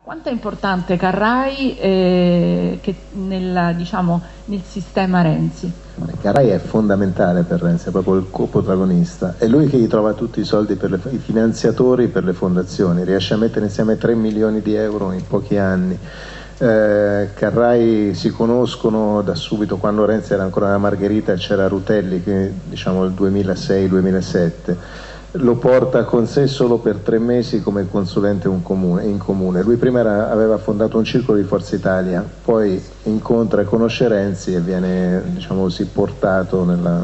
Quanto è importante Carrai nel sistema Renzi? Carrai è fondamentale per Renzi, è proprio il coprotagonista, è lui che gli trova tutti i soldi per i finanziatori per le fondazioni, riesce a mettere insieme 3 milioni di euro in pochi anni. Carrai si conoscono da subito, quando Renzi era ancora una Margherita, c'era Rutelli, che diciamo il 2006-2007, lo porta con sé solo per 3 mesi come consulente in comune. Lui prima aveva fondato un circolo di Forza Italia, poi incontra e conosce Renzi e viene, diciamo così, portato nella...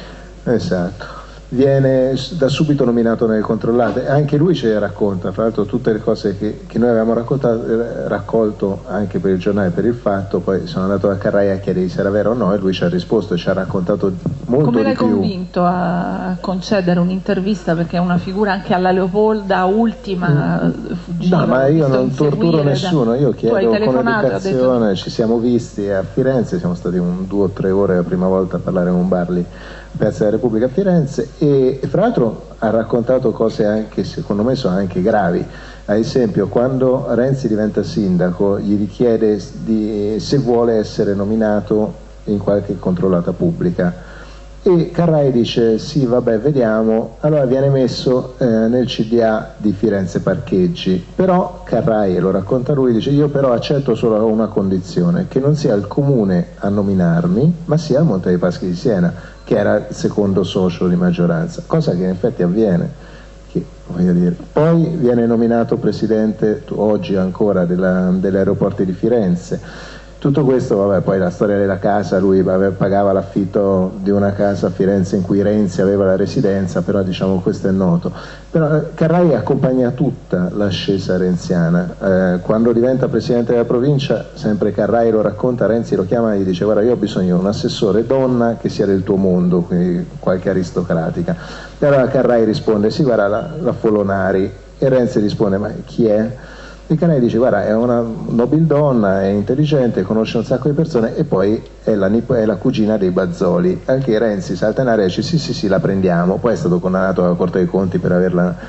Esatto. Viene da subito nominato nelle controllate, anche lui ce le racconta, fra l'altro tutte le cose che noi avevamo raccolto anche per il giornale, per il Fatto. Poi sono andato da Carrai a chiedere se era vero o no e lui ci ha risposto e ci ha raccontato molto. Come l'hai di più. Convinto a concedere un'intervista, perché è una figura anche alla Leopolda ultima fuggita? No, ma io non torturo nessuno, io chiedo con educazione, ci siamo visti a Firenze, siamo stati 2 o 3 ore la prima volta a parlare con un bar lì, Piazza della Repubblica a Firenze, e fra l'altro ha raccontato cose anche, secondo me, sono anche gravi. Ad esempio, quando Renzi diventa sindaco gli richiede se vuole essere nominato in qualche controllata pubblica e Carrai dice sì, vabbè, vediamo. Allora viene messo nel CDA di Firenze Parcheggi, però Carrai, e lo racconta lui, dice io però accetto solo a una condizione, che non sia il comune a nominarmi ma sia il Monte dei Paschi di Siena, che era il secondo socio di maggioranza, cosa che in effetti avviene. Voglio dire. Poi viene nominato presidente oggi ancora degli aeroporti di Firenze. Tutto questo, vabbè, poi la storia della casa, lui pagava l'affitto di una casa a Firenze in cui Renzi aveva la residenza, però diciamo questo è noto. Però Carrai accompagna tutta l'ascesa renziana. Quando diventa presidente della provincia, sempre Carrai lo racconta, Renzi lo chiama e gli dice guarda, io ho bisogno di un assessore donna che sia del tuo mondo, quindi qualche aristocratica. E allora Carrai risponde sì, guarda, la Folonari, e Renzi risponde ma chi è? E Carrai dice guarda, è una nobildonna, è intelligente, conosce un sacco di persone, e poi è la cugina dei Bazzoli, anche Renzi salta in aria e dice sì, la prendiamo. Poi è stato condannato alla Corte dei Conti per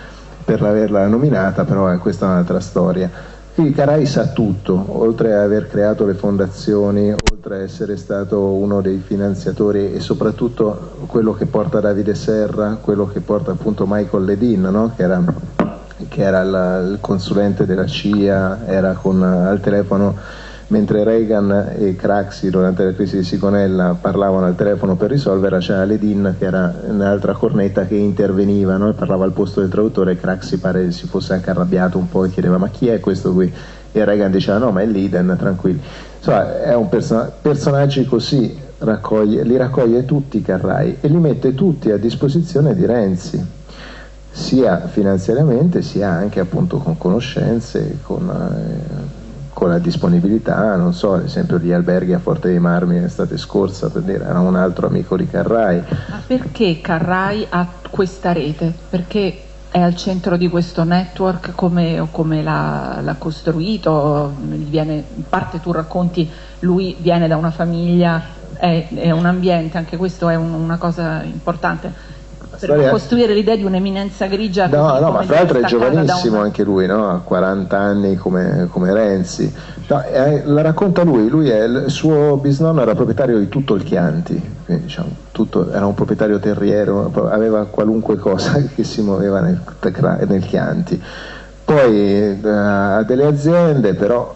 averla nominata, però questa è un'altra storia. Quindi Carrai sa tutto, oltre ad aver creato le fondazioni, oltre ad essere stato uno dei finanziatori e soprattutto quello che porta Davide Serra, quello che porta appunto Michael Ledin, no? che era il consulente della CIA, era al telefono mentre Reagan e Craxi durante la crisi di Sigonella parlavano al telefono per risolverla, c'era Ledin che era nell'altra cornetta che interveniva, no? E parlava al posto del traduttore, e Craxi pare si fosse anche arrabbiato un po' e chiedeva ma chi è questo qui? E Reagan diceva no, ma è Liden, tranquilli. Insomma, è un personaggi così li raccoglie tutti Carrai e li mette tutti a disposizione di Renzi, sia finanziariamente sia anche appunto con conoscenze, con la disponibilità, non so, ad esempio gli alberghi a Forte dei Marmi l'estate scorsa, per dire, era un altro amico di Carrai. Ma perché Carrai ha questa rete? Perché è al centro di questo network, come l'ha costruito? In parte tu racconti, lui viene da una famiglia, è un ambiente, anche questo è una cosa importante. Per costruire l'idea di un'eminenza grigia. No, ma fra l'altro è giovanissimo anche lui, no? Ha 40 anni come Renzi. No, la racconta lui il suo bisnonno era proprietario di tutto il Chianti, quindi diciamo, era un proprietario terriero, aveva qualunque cosa che si muoveva nel Chianti. Poi ha delle aziende, però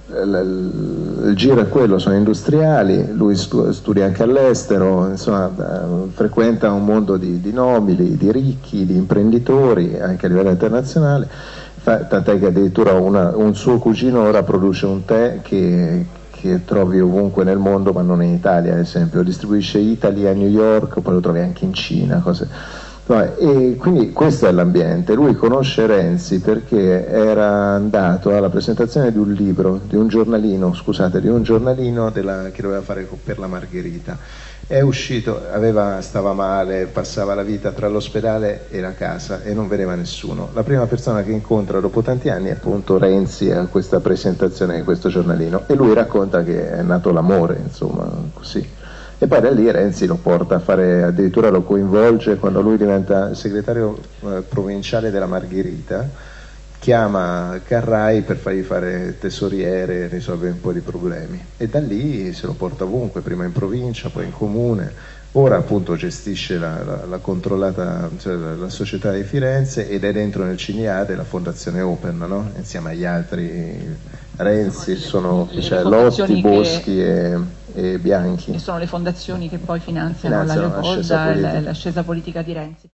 il giro è quello, sono industriali, lui studia anche all'estero, insomma frequenta un mondo di nobili, di ricchi, di imprenditori anche a livello internazionale, tant'è che addirittura un suo cugino ora produce un tè che trovi ovunque nel mondo ma non in Italia, ad esempio distribuisce Italy a New York, poi lo trovi anche in Cina, e quindi questo è l'ambiente. Lui conosce Renzi perché era andato alla presentazione di un libro, di un giornalino che doveva fare per la Margherita. È uscito, stava male, passava la vita tra l'ospedale e la casa e non vedeva nessuno. La prima persona che incontra dopo tanti anni è appunto Renzi a questa presentazione di questo giornalino, e lui racconta che è nato l'amore, insomma, così. E poi da lì Renzi lo porta a fare, addirittura lo coinvolge quando lui diventa segretario provinciale della Margherita, chiama Carrai per fargli fare tesoriere e risolvere un po' di problemi, e da lì se lo porta ovunque, prima in provincia, poi in comune. Ora appunto gestisce la controllata, cioè la società di Firenze, ed è dentro nel CNIADE la fondazione Open, no? Insieme agli altri Renzi, sono Lotti, Boschi e Bianchi. E sono le fondazioni che poi finanziano la Leopolda e l'ascesa politica di Renzi.